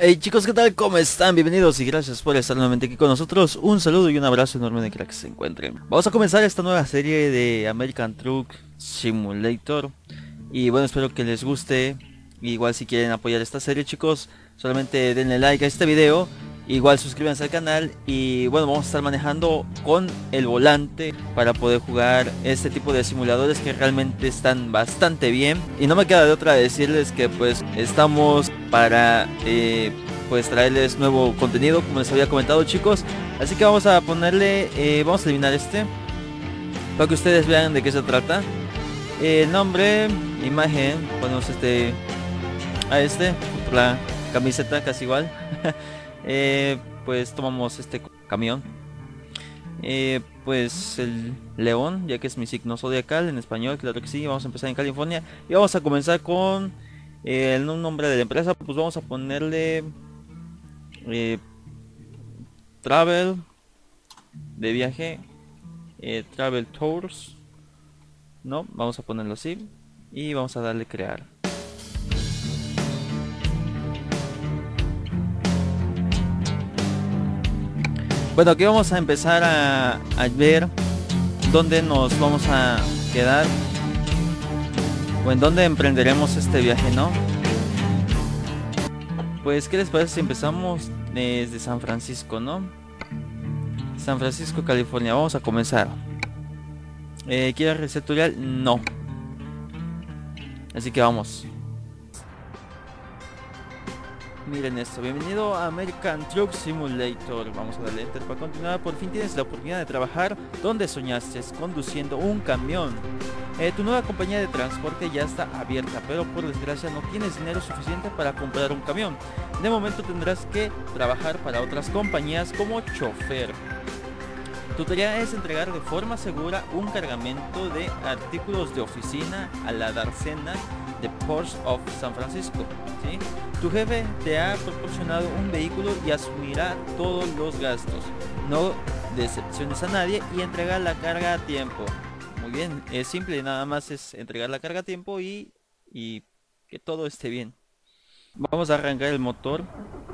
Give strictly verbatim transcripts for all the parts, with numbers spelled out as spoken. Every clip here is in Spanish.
Hey chicos, ¿qué tal? ¿Cómo están? Bienvenidos y gracias por estar nuevamente aquí con nosotros. Un saludo y un abrazo enorme de que se encuentren. Vamos a comenzar esta nueva serie de American Truck Simulator. Y bueno, espero que les guste. Igual si quieren apoyar esta serie, chicos, solamente denle like a este video. Igual suscríbanse al canal y bueno, vamos a estar manejando con el volante para poder jugar este tipo de simuladores que realmente están bastante bien. Y no me queda de otra decirles que pues estamos para eh, pues traerles nuevo contenido, como les había comentado, chicos. Así que vamos a ponerle, eh, vamos a eliminar este para que ustedes vean de qué se trata. El nombre, imagen, ponemos este a este, la camiseta casi igual. Eh, pues tomamos este camión, eh, pues el león, ya que es mi signo zodiacal en español, claro que sí. Vamos a empezar en California y vamos a comenzar con eh, el nombre de la empresa. Pues vamos a ponerle eh, Travel de viaje, eh, Travel Tours, no, vamos a ponerlo así y vamos a darle crear. Bueno, aquí vamos a empezar a, a ver dónde nos vamos a quedar o en dónde emprenderemos este viaje, ¿no? Pues, ¿qué les parece si empezamos desde San Francisco, ¿no? San Francisco, California. Vamos a comenzar. Eh, ¿Quieres reset tutorial? No. Así que vamos. Miren esto, bienvenido a American Truck Simulator. Vamos a darle enter para continuar. Por fin tienes la oportunidad de trabajar donde soñaste, conduciendo un camión. eh, Tu nueva compañía de transporte ya está abierta, pero por desgracia no tienes dinero suficiente para comprar un camión. De momento tendrás que trabajar para otras compañías como chofer. Tu tarea es entregar de forma segura un cargamento de artículos de oficina a la dársena de Ports of San Francisco, ¿sí? Tu jefe te ha proporcionado un vehículo y asumirá todos los gastos. No decepciones a nadie y entrega la carga a tiempo. Muy bien, es simple, nada más es entregar la carga a tiempo y, y que todo esté bien. Vamos a arrancar el motor.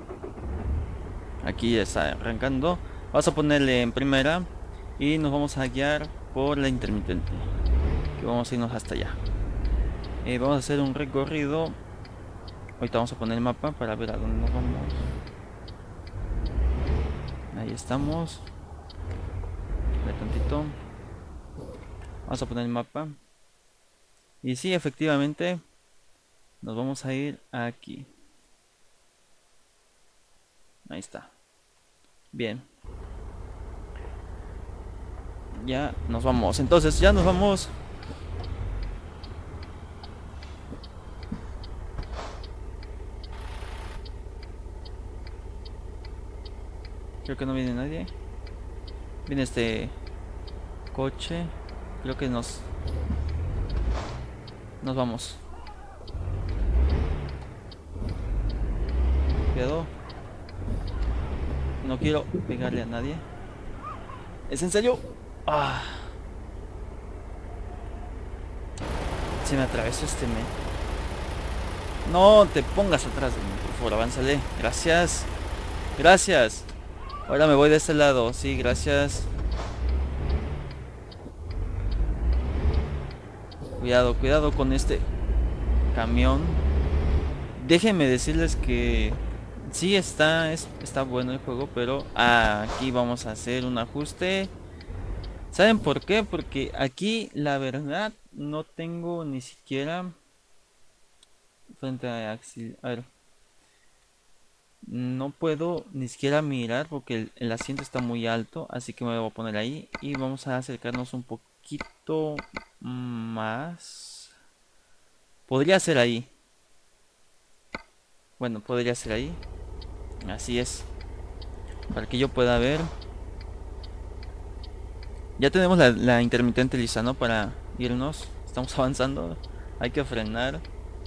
Aquí está arrancando. Vamos a ponerle en primera y nos vamos a guiar por la intermitente, que vamos a irnos hasta allá. Eh, vamos a hacer un recorrido. Ahorita vamos a poner el mapa para ver a dónde nos vamos. Ahí estamos. Ve tantito. Vamos a poner el mapa. Y sí, efectivamente nos vamos a ir aquí. Ahí está. Bien. Ya nos vamos. Entonces ya nos vamos. Creo que no viene nadie. Viene este coche. Creo que nos Nos vamos. Cuidado. No quiero pegarle a nadie. ¿Es en serio? Ah. Se me atravesó este men. No te pongas atrás de mí, por favor, avánzale. Gracias. Gracias. Ahora me voy de este lado. Sí, gracias. Cuidado, cuidado con este camión. Déjenme decirles que sí está, es, está bueno el juego, pero aquí vamos a hacer un ajuste. ¿Saben por qué? Porque aquí la verdad no tengo ni siquiera frente a axil. A ver. No puedo ni siquiera mirar porque el, el asiento está muy alto, así que me voy a poner ahí y vamos a acercarnos un poquito más. Podría ser ahí. Bueno, podría ser ahí. Así es. Para que yo pueda ver. Ya tenemos la, la intermitente lista, ¿no? Para irnos. Estamos avanzando. Hay que frenar.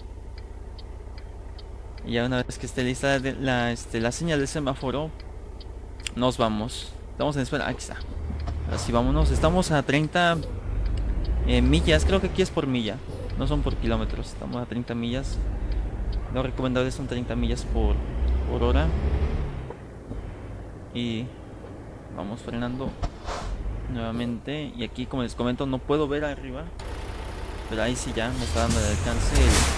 Y ya una vez que esté lista de la, este, la señal de semáforo, nos vamos. Estamos en espera. Aquí está. Así vámonos. Estamos a treinta eh, millas. Creo que aquí es por milla. No son por kilómetros. Estamos a treinta millas. Lo recomendable son treinta millas por, por hora. Y vamos frenando nuevamente. Y aquí, como les comento, no puedo ver arriba, pero ahí sí ya me está dando el alcance.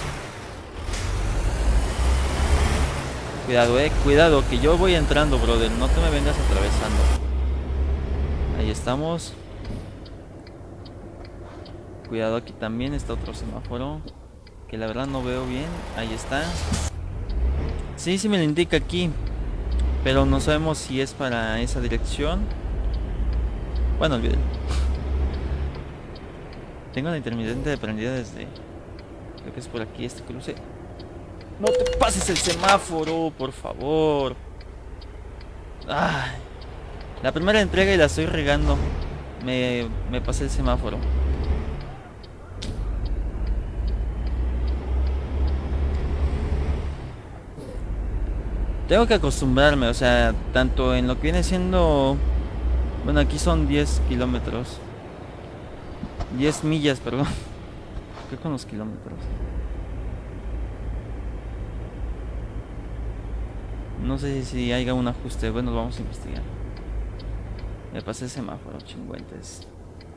Cuidado, eh, cuidado, que yo voy entrando, brother. No te me vengas atravesando. Ahí estamos. Cuidado, aquí también está otro semáforo, que la verdad no veo bien. Ahí está. Sí, sí me lo indica aquí, pero no sabemos si es para esa dirección. Bueno, olvídalo. Tengo la intermitente prendida desde... Creo que es por aquí este cruce. No te pases el semáforo, por favor. Ay, la primera entrega y la estoy regando. Me, me pasé el semáforo. Tengo que acostumbrarme, o sea, tanto en lo que viene siendo... Bueno, aquí son diez kilómetros. diez millas, perdón. ¿Qué con los kilómetros? No sé si haya un ajuste. Bueno, vamos a investigar. Me pasé el semáforo, chingüentes.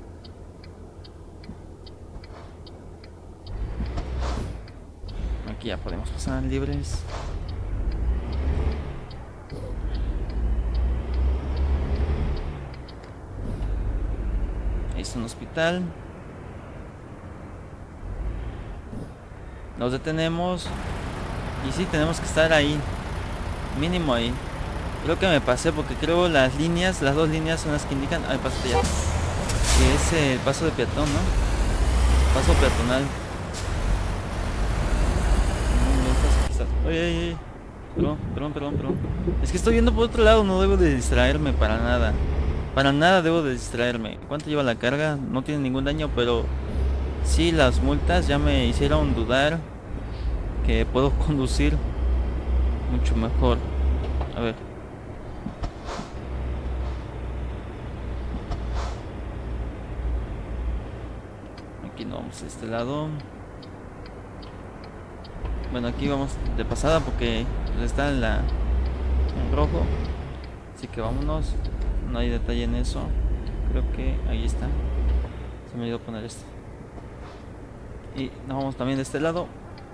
Aquí ya podemos pasar libres. Ahí está un hospital. Nos detenemos. Y sí, tenemos que estar ahí. Mínimo ahí. Creo que me pasé porque creo las líneas, las dos líneas son las que indican... Ay, pásate ya. Que es el paso de peatón, ¿no? Paso peatonal. Oye, oye, oye. Perdón, perdón, perdón, perdón. Es que estoy viendo por otro lado, no debo de distraerme para nada. Para nada debo de distraerme. ¿Cuánto lleva la carga? No tiene ningún daño, pero... Sí, las multas ya me hicieron dudar que puedo conducir mucho mejor. A ver. Aquí no vamos a este lado. Bueno, aquí vamos de pasada porque está en la en rojo. Así que vámonos. No hay detalle en eso. Creo que ahí está. Se me olvidó poner esto. Y nos vamos también de este lado.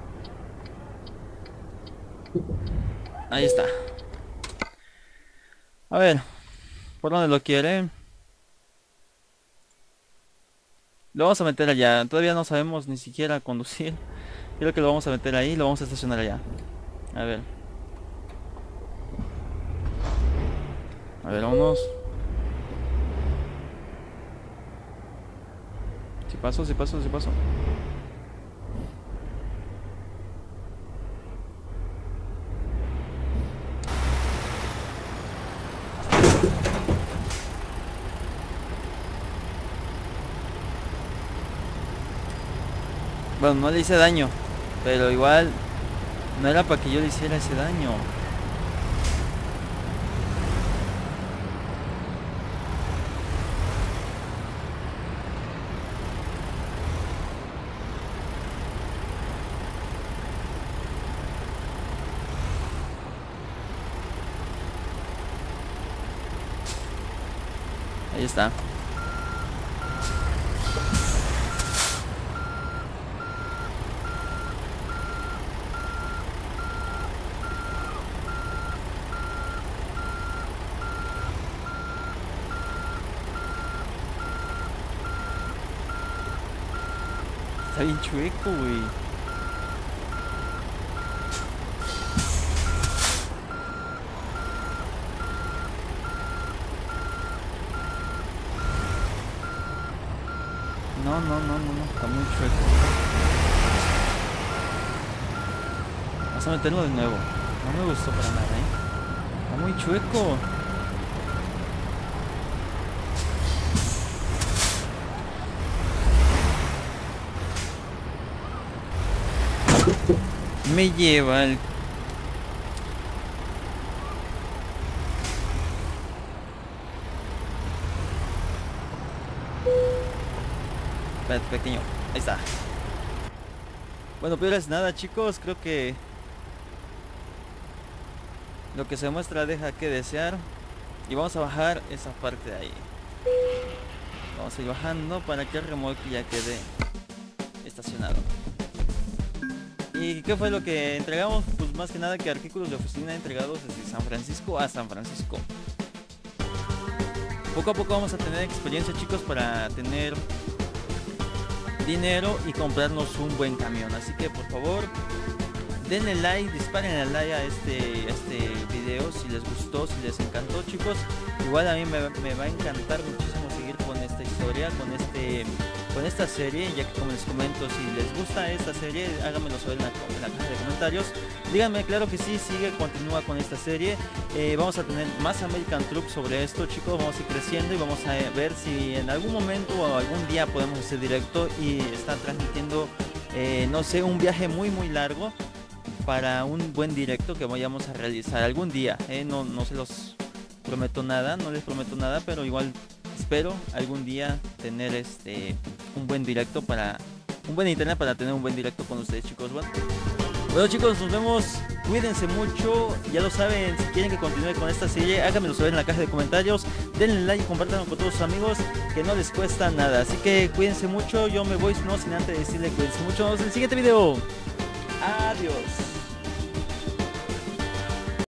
Ahí está. A ver, ¿por dónde lo quiere? Lo vamos a meter allá. Todavía no sabemos ni siquiera conducir. Creo que lo vamos a meter ahí. Lo vamos a estacionar allá. A ver. A ver, vámonos. Si paso, si paso, si paso. Bueno, no le hice daño, pero igual no era para que yo le hiciera ese daño. Ahí está. Está bien chueco, güey. No, no, no, no, no, está muy chueco. Vamos a meterlo de nuevo. No me gustó para nada, eh. Está muy chueco. Me lleva el... Espérate, pequeño. Ahí está. Bueno, pero es nada, chicos. Creo que... Lo que se muestra deja que desear. Y vamos a bajar esa parte de ahí. Vamos a ir bajando para que el remolque ya quede estacionado. ¿Y qué fue lo que entregamos? Pues más que nada que artículos de oficina entregados desde San Francisco a San Francisco. Poco a poco vamos a tener experiencia, chicos, para tener dinero y comprarnos un buen camión. Así que por favor, denle like, disparen el like a este, a este video si les gustó, si les encantó, chicos. Igual a mí me, me va a encantar muchísimo seguir con esta historia, con este con esta serie, ya que como les comento, si les gusta esta serie, háganmelo saber en la, en la caja de comentarios. Díganme, claro que sí, sigue, continúa con esta serie. Eh, vamos a tener más American Truck sobre esto, chicos. Vamos a ir creciendo y vamos a ver si en algún momento o algún día podemos hacer directo y estar transmitiendo, eh, no sé, un viaje muy muy largo para un buen directo que vayamos a realizar algún día. Eh, no, no se los prometo nada, no les prometo nada, pero igual espero algún día tener este un buen directo para un buen internet para tener un buen directo con ustedes, chicos. Bueno, bueno chicos, nos vemos, cuídense mucho, ya lo saben, si quieren que continúe con esta serie, háganmelo saber en la caja de comentarios, denle like y compártanlo con todos sus amigos, que no les cuesta nada. Así que cuídense mucho, yo me voy no sin antes decirle cuídense mucho, nos vemos en el siguiente video. Adiós.